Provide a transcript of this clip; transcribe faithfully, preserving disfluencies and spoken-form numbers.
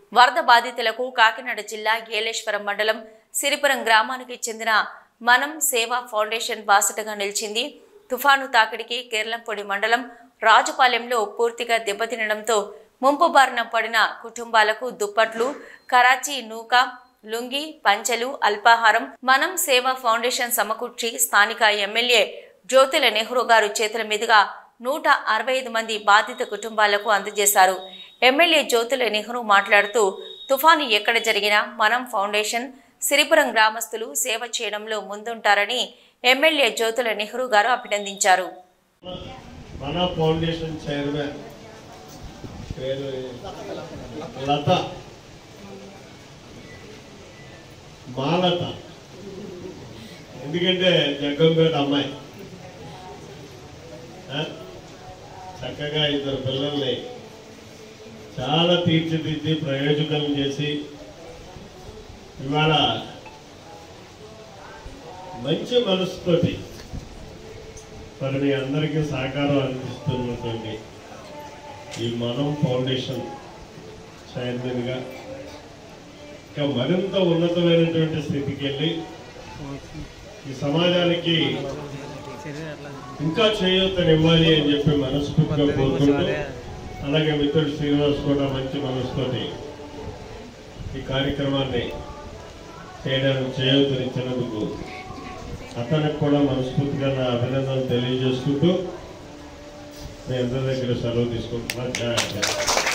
వరద బాధితులకు కాకినాడ జిల్లా ఏలేశ్వరం మండలం సిరిపురం గ్రామానికి చెందిన మనం సేవా ఫౌండేషన్ బాసటగా నిలిచింది. తుఫాను తాకిడికి కేర్లంపొడి మండలం రాజుపాలెంలో పూర్తిగా దెబ్బతినడంతో ముంపు బారిన పడిన కుటుంబాలకు దుప్పట్లు, కరాచీ నూక, లుంగి, పంచెలు, అల్పాహారం మనం సేవా ఫౌండేషన్ సమకూర్చి స్థానిక ఎమ్మెల్యే జ్యోతుల నెహ్రూ గారు చేతుల మీదుగా నూట అరవై ఐదు మంది బాధిత కుటుంబాలకు అందజేశారు. ఎమ్మెల్యే జ్యోతుల నెహ్రూ మాట్లాడుతూ తుఫాను ఎక్కడ జరిగినా మనం ఫౌండేషన్ సిరిపురం గ్రామస్తులు సేవ చేయడంలో ముందుంటారని ఎమ్మెల్యే జ్యోతుల నెహ్రూ గారు అభినందించారు. మన ఫౌండేషన్ చైర్మన్ లత మాలత, ఎందుకంటే జగ్గంపేట అమ్మాయి చక్కగా ఇద్దరు పిల్లల్ని చాలా తీర్చిదిద్ది ప్రయోజకం చేసి ఇవాళ మంచి మనసుతోటి మరి మీ అందరికీ సహకారం అందిస్తున్నటువంటి ఈ మనం ఫౌండేషన్ చైర్మన్గా ఇంకా మరింత ఉన్నతమైనటువంటి స్థితికి వెళ్ళి ఈ సమాజానికి ఇంకా చేయూతనివ్వాలి అని చెప్పి మనస్ఫూర్తిగా కోరుకుంటూ, అలాగే మిత్రుడు శ్రీనివాస్ కూడా మంచి మనసుతోటి ఈ కార్యక్రమాన్ని చేయడానికి చేయూతనిచ్చినందుకు అతనికి కూడా మనస్ఫూర్తిగా నా అభినందనలు తెలియజేసుకుంటూ మీ అందరి దగ్గర సెలవు తీసుకుంటున్నాను.